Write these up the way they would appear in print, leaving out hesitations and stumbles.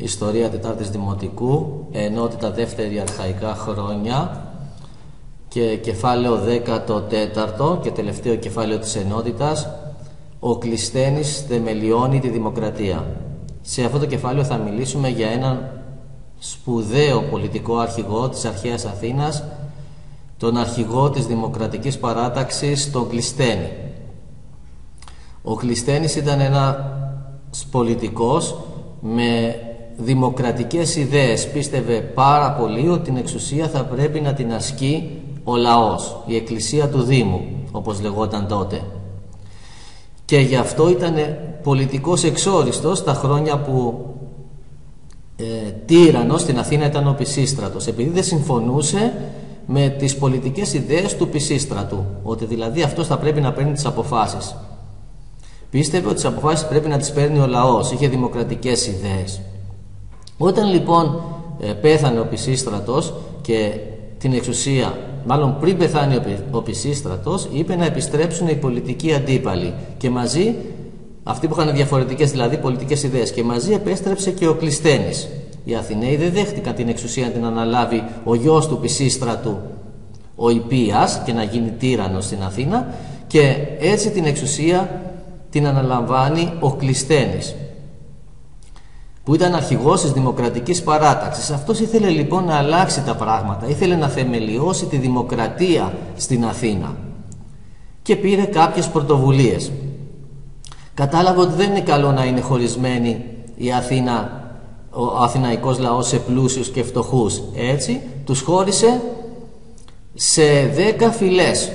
Ιστορία Τετάρτης Δημοτικού, ενότητα δεύτερη αρχαϊκά χρόνια και κεφάλαιο 14ο και τελευταίο κεφάλαιο της ενότητας, ο Κλεισθένης θεμελιώνει τη δημοκρατία. Σε αυτό το κεφάλαιο θα μιλήσουμε για έναν σπουδαίο πολιτικό αρχηγό της αρχαίας Αθήνας, τον αρχηγό της Δημοκρατικής Παράταξης, τον Κλεισθένη. Ο Κλεισθένης ήταν ένας πολιτικός με δημοκρατικές ιδέες. Πίστευε πάρα πολύ ότι την εξουσία θα πρέπει να την ασκεί ο λαός, η εκκλησία του Δήμου, όπως λεγόταν τότε. Και γι' αυτό ήταν πολιτικός εξόριστος τα χρόνια που τύραννος στην Αθήνα ήταν ο Πισίστρατος, επειδή δεν συμφωνούσε με τις πολιτικές ιδέες του Πισίστρατου, ότι δηλαδή αυτός θα πρέπει να παίρνει τις αποφάσεις. Πίστευε ότι τις αποφάσεις πρέπει να τις παίρνει ο λαός, είχε δημοκρατικές ιδέες. Όταν λοιπόν πέθανε ο Πισίστρατος και την εξουσία, μάλλον πριν πεθάνει ο Πισίστρατος, είπε να επιστρέψουν οι πολιτικοί αντίπαλοι και μαζί, αυτοί που είχαν διαφορετικές δηλαδή πολιτικές ιδέες, και μαζί επέστρεψε και ο Κλεισθένης. Οι Αθηναίοι δεν δέχτηκαν την εξουσία να την αναλάβει ο γιος του Πισίστρατου, ο Ιππίας, και να γίνει τύραννος στην Αθήνα, και έτσι την εξουσία την αναλαμβάνει ο Κλεισθένης, που ήταν αρχηγός της Δημοκρατικής Παράταξης. Αυτός ήθελε λοιπόν να αλλάξει τα πράγματα, ήθελε να θεμελιώσει τη δημοκρατία στην Αθήνα και πήρε κάποιες πρωτοβουλίες. Κατάλαβε ότι δεν είναι καλό να είναι χωρισμένη η Αθήνα, ο αθηναϊκός λαός, σε πλούσιους και φτωχούς. Έτσι τους χώρισε σε 10 φυλές.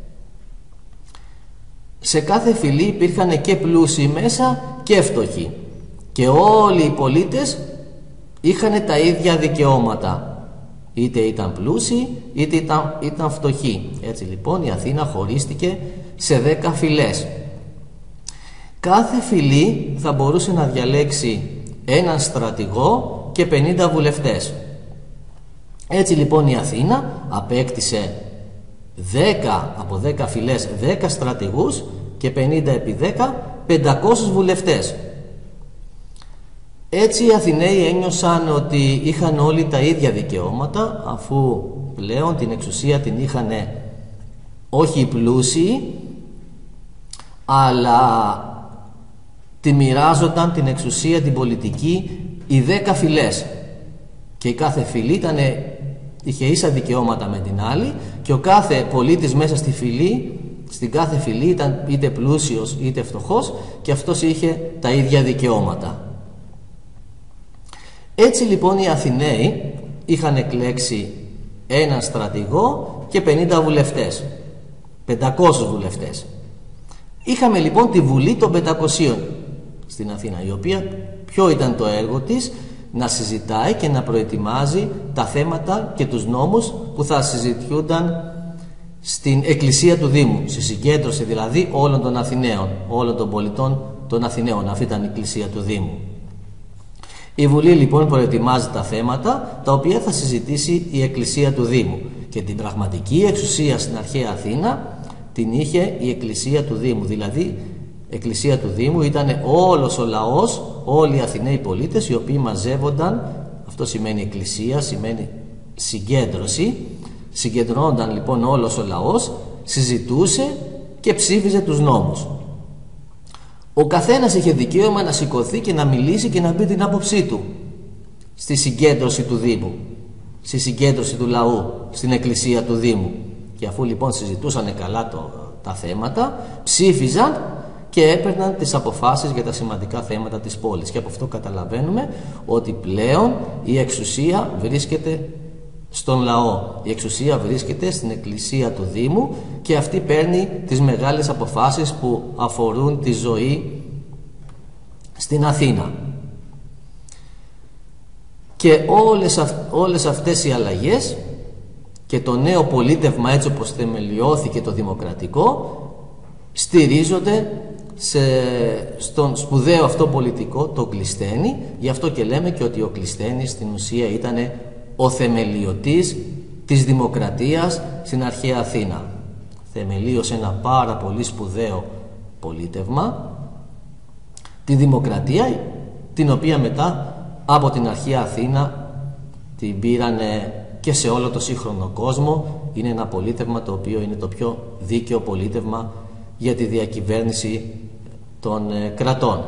Σε κάθε φυλή υπήρχαν και πλούσιοι μέσα και φτωχοί, και όλοι οι πολίτες είχαν τα ίδια δικαιώματα, είτε ήταν πλούσιοι είτε ήταν φτωχοί. Έτσι λοιπόν η Αθήνα χωρίστηκε σε 10 φυλές. Κάθε φυλή θα μπορούσε να διαλέξει έναν στρατηγό και 50 βουλευτές. Έτσι λοιπόν η Αθήνα απέκτησε 10 από 10 φυλές 10 στρατηγούς και 50 επί 10 500 βουλευτές. Έτσι οι Αθηναίοι ένιωσαν ότι είχαν όλοι τα ίδια δικαιώματα, αφού πλέον την εξουσία την είχαν όχι οι πλούσιοι, αλλά τη μοιράζονταν την εξουσία την πολιτική οι 10 φυλές, και η κάθε φυλή είχε ίσα δικαιώματα με την άλλη, και ο κάθε πολίτης μέσα στην κάθε φυλή ήταν είτε πλούσιος είτε φτωχός, και αυτός είχε τα ίδια δικαιώματα. Έτσι λοιπόν οι Αθηναίοι είχαν εκλέξει έναν στρατηγό και 50 βουλευτές, 500 βουλευτές. Είχαμε λοιπόν τη Βουλή των 500 στην Αθήνα, η οποία ποιο ήταν το έργο της? Να συζητάει και να προετοιμάζει τα θέματα και τους νόμους που θα συζητιούνταν στην εκκλησία του Δήμου, στη συγκέντρωση δηλαδή όλων των Αθηναίων, όλων των πολιτών των Αθηναίων. Αυτή ήταν η εκκλησία του Δήμου. Η Βουλή λοιπόν προετοιμάζει τα θέματα τα οποία θα συζητήσει η εκκλησία του Δήμου, και την πραγματική εξουσία στην αρχαία Αθήνα την είχε η εκκλησία του Δήμου. Δηλαδή εκκλησία του Δήμου ήταν όλος ο λαός, όλοι οι Αθηναίοι πολίτες οι οποίοι μαζεύονταν. Αυτό σημαίνει εκκλησία, σημαίνει συγκέντρωση. Συγκεντρώνονταν λοιπόν όλος ο λαός, συζητούσε και ψήφιζε τους νόμους. Ο καθένας είχε δικαίωμα να σηκωθεί και να μιλήσει και να πει την άποψή του στη συγκέντρωση του Δήμου, στη συγκέντρωση του λαού, στην εκκλησία του Δήμου. Και αφού λοιπόν συζητούσαν καλά τα θέματα, ψήφιζαν και έπαιρναν τις αποφάσεις για τα σημαντικά θέματα της πόλης. Και από αυτό καταλαβαίνουμε ότι πλέον η εξουσία βρίσκεται στον λαό. Η εξουσία βρίσκεται στην εκκλησία του Δήμου, και αυτή παίρνει τις μεγάλες αποφάσεις που αφορούν τη ζωή στην Αθήνα. Και όλες αυτές οι αλλαγές και το νέο πολίτευμα, έτσι όπως θεμελιώθηκε το δημοκρατικό, στηρίζονται στον σπουδαίο αυτό πολιτικό, τον Κλεισθένη. Γι' αυτό και λέμε και ότι ο Κλεισθένης στην ουσία ήταν ο θεμελιωτής της δημοκρατίας στην αρχαία Αθήνα. Θεμελίωσε ένα πάρα πολύ σπουδαίο πολίτευμα, τη δημοκρατία, την οποία μετά από την αρχαία Αθήνα την πήρανε και σε όλο το σύγχρονο κόσμο. Είναι ένα πολίτευμα το οποίο είναι το πιο δίκαιο πολίτευμα για τη διακυβέρνηση των κρατών.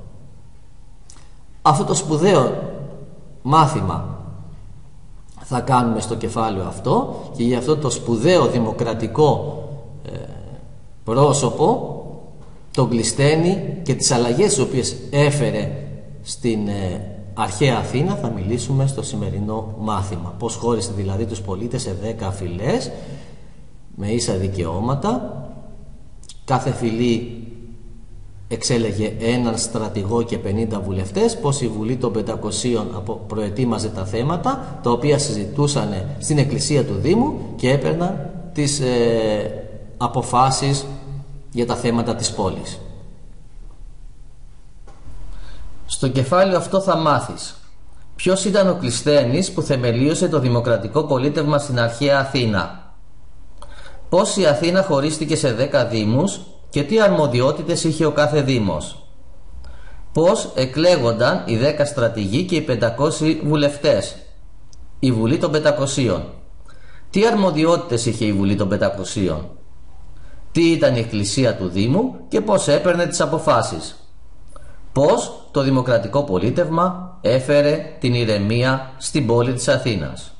Αυτό το σπουδαίο μάθημα θα κάνουμε στο κεφάλαιο αυτό, και για αυτό το σπουδαίο δημοκρατικό πρόσωπο, τον Κλεισθένη, και τις αλλαγές τις οποίες έφερε στην αρχαία Αθήνα, θα μιλήσουμε στο σημερινό μάθημα. Πώς χώρισε δηλαδή τους πολίτες σε 10 φυλές με ίσα δικαιώματα. Κάθε φυλή εξέλεγε έναν στρατηγό και 50 βουλευτές. Πώς η Βουλή των 500 προετοίμαζε τα θέματα, τα οποία συζητούσαν στην εκκλησία του Δήμου και έπαιρναν τις αποφάσεις για τα θέματα της πόλης. Στο κεφάλαιο αυτό θα μάθεις ποιος ήταν ο Κλεισθένης που θεμελίωσε το δημοκρατικό πολίτευμα στην αρχαία Αθήνα, πώς η Αθήνα χωρίστηκε σε 10 δήμους και τι αρμοδιότητες είχε ο κάθε δήμος, πώς εκλέγονταν οι 10 στρατηγοί και οι 500 βουλευτές, η Βουλή των 500, τι αρμοδιότητες είχε η Βουλή των 500, τι ήταν η εκκλησία του Δήμου και πώς έπαιρνε τις αποφάσεις, πώς το δημοκρατικό πολίτευμα έφερε την ηρεμία στην πόλη της Αθήνας.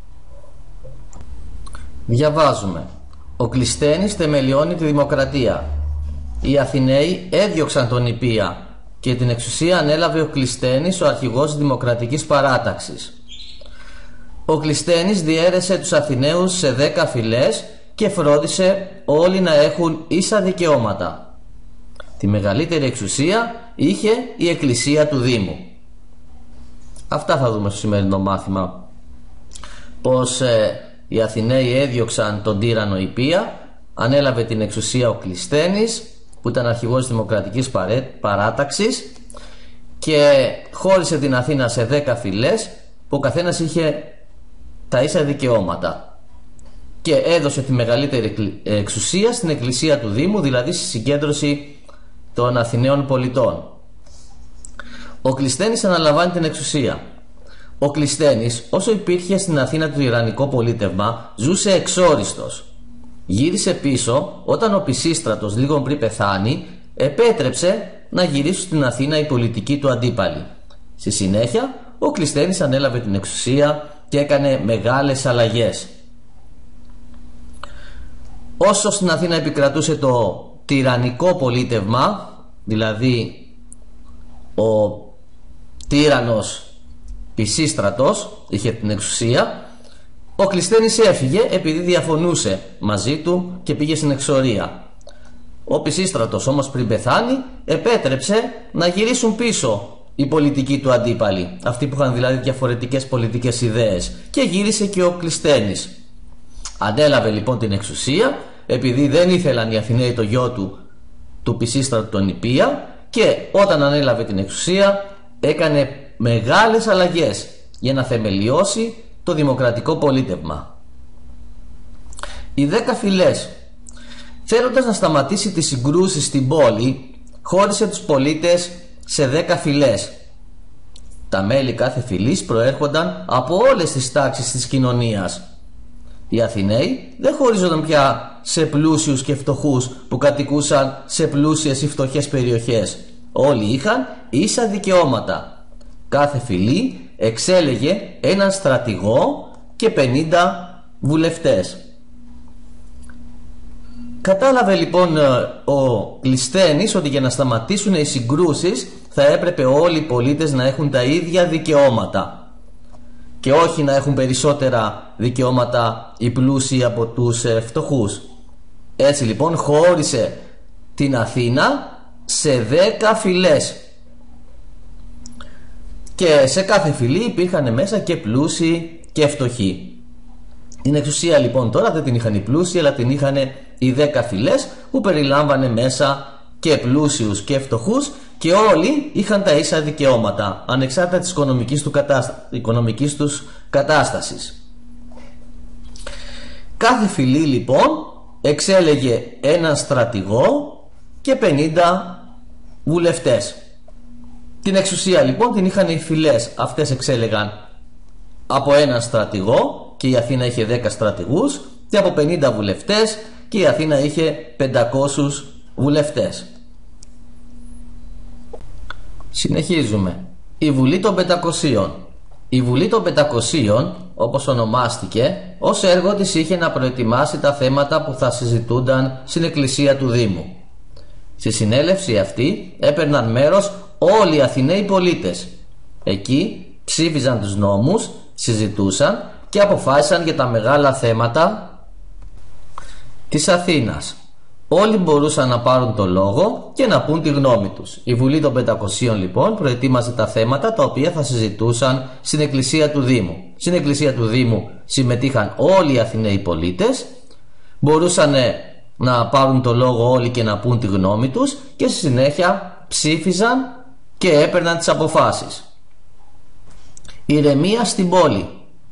Διαβάζουμε: ο Κλεισθένης θεμελιώνει τη δημοκρατία. Οι Αθηναίοι έδιωξαν τον Ιππία και την εξουσία ανέλαβε ο Κλεισθένης, ο αρχηγός δημοκρατικής παράταξης. Ο Κλεισθένης διέρεσε τους Αθηναίους σε 10 φυλές και φρόντισε όλοι να έχουν ίσα δικαιώματα. Τη μεγαλύτερη εξουσία είχε η εκκλησία του Δήμου. Αυτά θα δούμε στο σημερινό μάθημα. Πώς οι Αθηναίοι έδιωξαν τον τύραννο Ιππία, ανέλαβε την εξουσία ο Κλεισθένης, που ήταν αρχηγός δημοκρατικής παράταξης, και χώρισε την Αθήνα σε 10 φυλές που ο καθένας είχε τα ίσα δικαιώματα, και έδωσε τη μεγαλύτερη εξουσία στην εκκλησία του Δήμου, δηλαδή στη συγκέντρωση των Αθηναίων πολιτών. Ο Κλεισθένης αναλαμβάνει την εξουσία. Ο Κλεισθένης, όσο υπήρχε στην Αθήνα το τυραννικό πολίτευμα, ζούσε εξόριστος. Γύρισε πίσω όταν ο Πισίστρατος, λίγο πριν πεθάνει, επέτρεψε να γυρίσουν στην Αθήνα οι πολιτικοί του αντίπαλοι. Στη συνέχεια, ο Κλεισθένης ανέλαβε την εξουσία και έκανε μεγάλες αλλαγές. Όσο στην Αθήνα επικρατούσε το τυραννικό πολίτευμα, δηλαδή ο τύραννος Πισίστρατος είχε την εξουσία, ο Κλεισθένης έφυγε επειδή διαφωνούσε μαζί του και πήγε στην εξορία. Ο Πισίστρατος όμως πριν πεθάνει επέτρεψε να γυρίσουν πίσω οι πολιτικοί του αντίπαλοι, αυτοί που είχαν δηλαδή διαφορετικές πολιτικές ιδέες, και γύρισε και ο Κλεισθένης. Ανέλαβε λοιπόν την εξουσία επειδή δεν ήθελαν οι Αθηναίοι το γιο του Πισίστρατου τον Ιππία, και όταν ανέλαβε την εξουσία έκανε μεγάλες αλλαγές για να θεμελιώσει το δημοκρατικό πολίτευμα. Οι 10 φυλές, θέλοντας να σταματήσει τις συγκρούσεις στην πόλη, χώρισε τους πολίτες σε 10 φυλές. Τα μέλη κάθε φυλής προέρχονταν από όλες τις τάξεις της κοινωνίας. Οι Αθηναίοι δεν χωρίζονταν πια σε πλούσιους και φτωχούς που κατοικούσαν σε πλούσιες ή φτωχές περιοχές. Όλοι είχαν ίσα δικαιώματα. Κάθε φυλή εξέλεγε έναν στρατηγό και 50 βουλευτές. Κατάλαβε λοιπόν ο Κλεισθένης ότι για να σταματήσουν οι συγκρούσεις θα έπρεπε όλοι οι πολίτες να έχουν τα ίδια δικαιώματα και όχι να έχουν περισσότερα δικαιώματα οι πλούσιοι από τους φτωχούς. Έτσι λοιπόν χώρισε την Αθήνα σε 10 φυλές, και σε κάθε φυλή υπήρχαν μέσα και πλούσιοι και φτωχοί. Την εξουσία λοιπόν τώρα δεν την είχαν οι πλούσιοι, αλλά την είχαν οι 10 φυλές, που περιλάμβανε μέσα και πλούσιους και φτωχούς, και όλοι είχαν τα ίσα δικαιώματα ανεξάρτητα της οικονομικής τους κατάστασης. Κάθε φυλή λοιπόν εξέλεγε έναν στρατηγό και 50 βουλευτές. Την εξουσία λοιπόν την είχαν οι φυλές. Αυτές εξέλεγαν από έναν στρατηγό και η Αθήνα είχε 10 στρατηγούς, και από 50 βουλευτές και η Αθήνα είχε 500 βουλευτές. Συνεχίζουμε. Η Βουλή των 500. Η Βουλή των 500, όπως ονομάστηκε, ως έργο της είχε να προετοιμάσει τα θέματα που θα συζητούνταν στην εκκλησία του Δήμου. Στη συνέλευση αυτή έπαιρναν μέρος όλοι οι Αθηναίοι πολίτες. Εκεί ψήφιζαν τους νόμους, συζητούσαν και αποφάσισαν για τα μεγάλα θέματα της Αθήνας. Όλοι μπορούσαν να πάρουν το λόγο και να πούν τη γνώμη τους. Η Βουλή των 500 λοιπόν προετοίμαζε τα θέματα τα οποία θα συζητούσαν στην εκκλησία του Δήμου. Στην εκκλησία του Δήμου συμμετείχαν όλοι οι Αθηναίοι πολίτες, μπορούσαν να πάρουν το λόγο όλοι και να πούν τη γνώμη τους και στη συνέχεια ψήφιζαν και έπαιρναν τις αποφάσεις. Ηρεμία στην πόλη.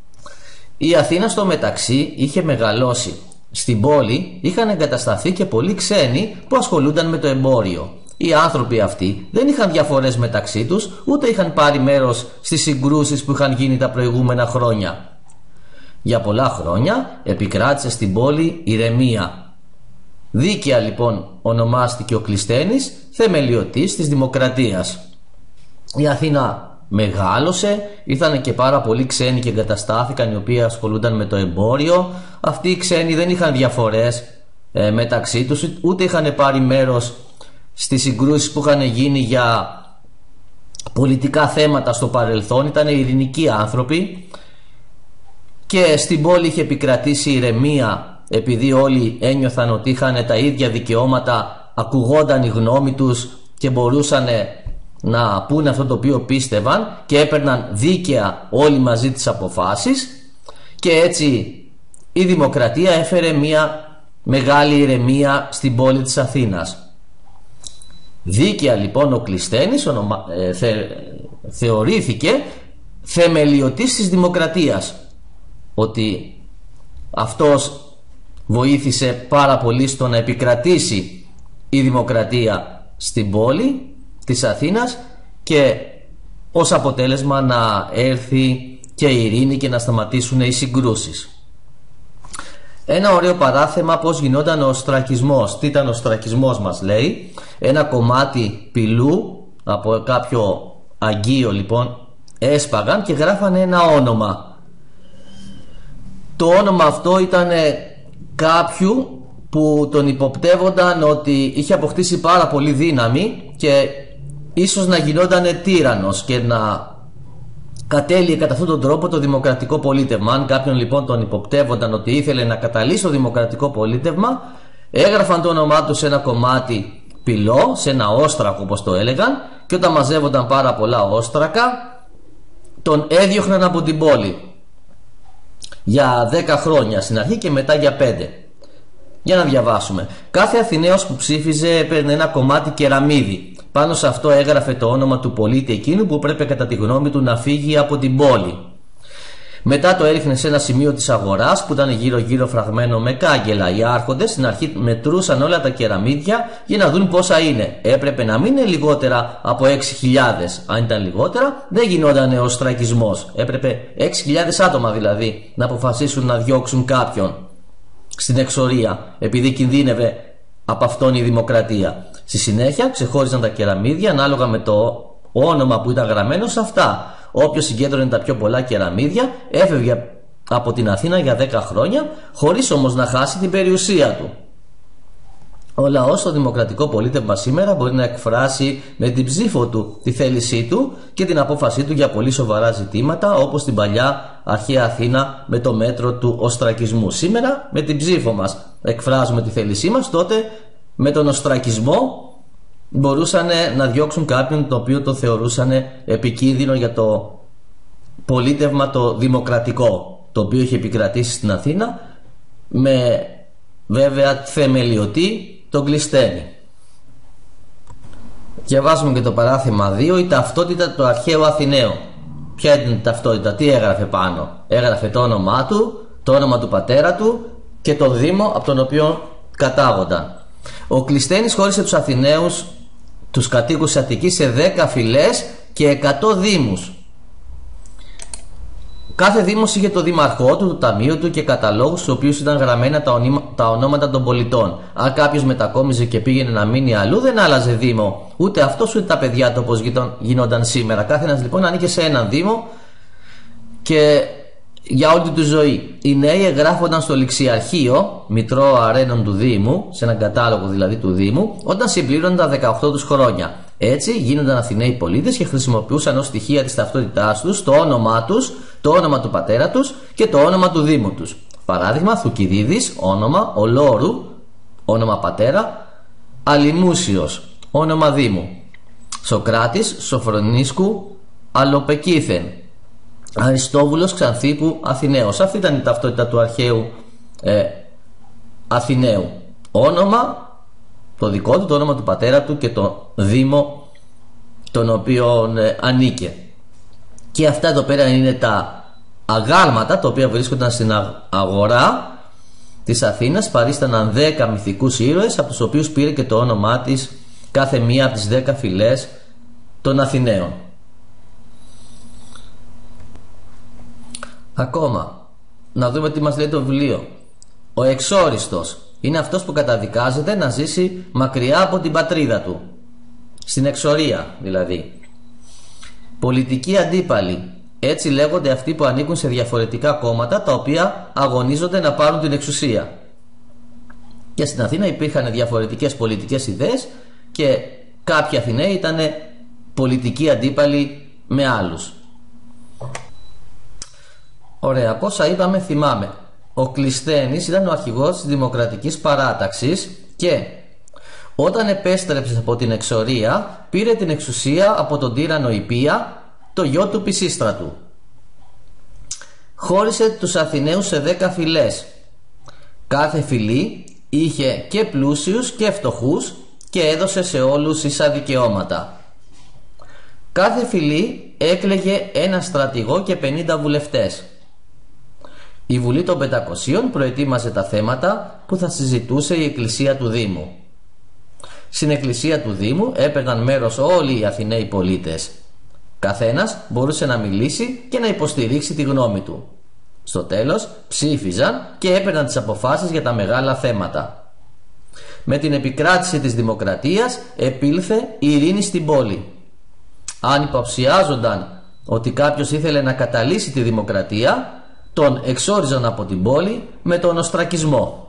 Η Αθήνα στο μεταξύ είχε μεγαλώσει. Στην πόλη είχαν εγκατασταθεί και πολλοί ξένοι που ασχολούνταν με το εμπόριο. Οι άνθρωποι αυτοί δεν είχαν διαφορές μεταξύ τους, ούτε είχαν πάρει μέρος στις συγκρούσεις που είχαν γίνει τα προηγούμενα χρόνια. Για πολλά χρόνια επικράτησε στην πόλη ηρεμία. Δίκαια λοιπόν ονομάστηκε ο Κλεισθένης θεμελιωτής της δημοκρατίας. Η Αθήνα μεγάλωσε, ήρθαν και πάρα πολλοί ξένοι και εγκαταστάθηκαν, οι οποίοι ασχολούνταν με το εμπόριο. Αυτοί οι ξένοι δεν είχαν διαφορές μεταξύ τους, ούτε είχαν πάρει μέρος στις συγκρούσεις που είχαν γίνει για πολιτικά θέματα στο παρελθόν. Ήταν ειρηνικοί άνθρωποι και στην πόλη είχε επικρατήσει ηρεμία, επειδή όλοι ένιωθαν ότι είχαν τα ίδια δικαιώματα, ακουγόταν η γνώμη τους και μπορούσαν να πούνε αυτό το οποίο πίστευαν και έπαιρναν δίκαια όλοι μαζί τις αποφάσεις, και έτσι η δημοκρατία έφερε μια μεγάλη ηρεμία στην πόλη της Αθήνας. Δίκαια λοιπόν ο Κλεισθένης θεωρήθηκε θεμελιωτής της δημοκρατίας, ότι αυτός βοήθησε πάρα πολύ στο να επικρατήσει η δημοκρατία στην πόλη της Αθήνας και ως αποτέλεσμα να έρθει και η ειρήνη και να σταματήσουν οι συγκρούσεις. Ένα ωραίο παράθεμα πώς γινόταν ο οστρακισμός. Τι ήταν ο οστρακισμός, μας λέει. Ένα κομμάτι πυλού από κάποιο αγγείο λοιπόν έσπαγαν και γράφανε ένα όνομα. Το όνομα αυτό ήταν κάποιου που τον υποπτεύονταν ότι είχε αποκτήσει πάρα πολύ δύναμη και ίσως να γινόταν τύραννος και να κατέλειε κατά αυτόν τον τρόπο το δημοκρατικό πολίτευμα. Αν κάποιον λοιπόν τον υποπτεύονταν ότι ήθελε να καταλύσει το δημοκρατικό πολίτευμα, έγραφαν το όνομά του σε ένα κομμάτι πυλό, σε ένα όστρακο όπως το έλεγαν, και όταν μαζεύονταν πάρα πολλά όστρακα τον έδιωχναν από την πόλη για 10 χρόνια στην αρχή και μετά για 5. Για να διαβάσουμε. Κάθε Αθηναίος που ψήφιζε έπαιρνε ένα κομμάτι κεραμίδι. Πάνω σε αυτό έγραφε το όνομα του πολίτη εκείνου που πρέπει κατά τη γνώμη του να φύγει από την πόλη. Μετά το έριχνε σε ένα σημείο της αγοράς που ήταν γύρω γύρω φραγμένο με κάγκελα. Οι άρχοντες στην αρχή μετρούσαν όλα τα κεραμίδια για να δουν πόσα είναι. Έπρεπε να μην είναι λιγότερα από 6.000. Αν ήταν λιγότερα δεν γινόταν οστρακισμός. Έπρεπε 6.000 άτομα δηλαδή να αποφασίσουν να διώξουν κάποιον στην εξορία, επειδή κινδύνευε από αυτόν η δημοκρατία. Στη συνέχεια ξεχώριζαν τα κεραμίδια ανάλογα με το όνομα που ήταν γραμμένο σε αυτά. Όποιος συγκέντρωνε τα πιο πολλά κεραμίδια έφευγε από την Αθήνα για 10 χρόνια, χωρίς όμως να χάσει την περιουσία του. Ο λαός στο δημοκρατικό πολίτευμα σήμερα μπορεί να εκφράσει με την ψήφο του τη θέλησή του και την απόφασή του για πολύ σοβαρά ζητήματα, όπως στην παλιά αρχαία Αθήνα με το μέτρο του οστρακισμού. Σήμερα με την ψήφο μας εκφράζουμε τη θέλησή μας, τότε με τον οστρακισμό μπορούσαν να διώξουν κάποιον το οποίο το θεωρούσαν επικίνδυνο για το πολίτευμα το δημοκρατικό, το οποίο είχε επικρατήσει στην Αθήνα, με βέβαια θεμελιωτή τον Κλεισθένη. Διαβάζουμε και το παράθεμα 2. Η ταυτότητα του αρχαίου Αθηναίου. Ποια ήταν η ταυτότητα, τι έγραφε πάνω? Έγραφε το όνομά του, το όνομα του πατέρα του και τον Δήμο από τον οποίο κατάγονταν. Ο Κλεισθένης χώρισε τους Αθηναίους, τους κατοίκους της Αττικής, σε 10 φυλές και 100 δήμους. Κάθε δήμος είχε το δήμαρχό του, το ταμείο του και καταλόγους στους οποίους ήταν γραμμένα τα ονόματα των πολιτών. Αν κάποιος μετακόμιζε και πήγαινε να μείνει αλλού, δεν άλλαζε δήμο, ούτε αυτός ούτε τα παιδιά του, όπως γινόταν σήμερα. Κάθε ένας λοιπόν ανήκε σε έναν δήμο και για όλη του ζωή. Οι νέοι εγγράφονταν στο ληξιαρχείο, μητρό αρένων του Δήμου, σε έναν κατάλογο δηλαδή του Δήμου, όταν συμπλήρωναν τα 18 τους χρόνια. Έτσι γίνονταν Αθηναίοι πολίτες και χρησιμοποιούσαν ως στοιχεία της ταυτότητάς τους το όνομά τους, το όνομα του πατέρα τους και το όνομα του Δήμου τους. Παράδειγμα, Θουκυδίδης, όνομα, Ολόρου, όνομα πατέρα, Αλιμούσιος, όνομα Δήμου, Σοκράτης, Σοφρονίσκου, Αλοπεκήθεν, Αριστόβουλος, Ξανθίπου, Αθηναίος. Αυτή ήταν η ταυτότητα του αρχαίου Αθηναίου. Όνομα, το δικό του, το όνομα του πατέρα του και το δήμο τον οποίο ανήκε. Και αυτά εδώ πέρα είναι τα αγάλματα τα οποία βρίσκονταν στην αγορά της Αθήνας. Παρίσταναν 10 μυθικούς ήρωες, από τους οποίους πήρε και το όνομά της κάθε μία από τις 10 φυλές των Αθηναίων. Ακόμα, να δούμε τι μας λέει το βιβλίο. Ο εξόριστος είναι αυτός που καταδικάζεται να ζήσει μακριά από την πατρίδα του, στην εξορία δηλαδή. Πολιτικοί αντίπαλοι, έτσι λέγονται αυτοί που ανήκουν σε διαφορετικά κόμματα τα οποία αγωνίζονται να πάρουν την εξουσία. Και στην Αθήνα υπήρχαν διαφορετικές πολιτικές ιδέες και κάποιοι Αθηναίοι ήταν πολιτικοί αντίπαλοι με άλλους. Ωραία, από όσα είπαμε θυμάμαι. Ο Κλεισθένης ήταν ο αρχηγός της Δημοκρατικής Παράταξης και όταν επέστρεψε από την εξορία πήρε την εξουσία από τον τύραννο Ιππία, το γιο του Πισίστρατου. Χώρισε τους Αθηναίους σε 10 φυλές. Κάθε φυλή είχε και πλούσιους και φτωχούς και έδωσε σε όλους ίσα δικαιώματα. Κάθε φυλή έκλεγε ένα στρατηγό και 50 βουλευτές. Η Βουλή των 500 προετοίμαζε τα θέματα που θα συζητούσε η Εκκλησία του Δήμου. Στην Εκκλησία του Δήμου έπαιρναν μέρος όλοι οι Αθηναίοι πολίτες. Καθένας μπορούσε να μιλήσει και να υποστηρίξει τη γνώμη του. Στο τέλος ψήφιζαν και έπαιρναν τις αποφάσεις για τα μεγάλα θέματα. Με την επικράτηση της δημοκρατίας επήλθε η ειρήνη στην πόλη. Αν υποψιάζονταν ότι κάποιος ήθελε να καταλύσει τη δημοκρατία, τον εξόριζαν από την πόλη με τον οστρακισμό.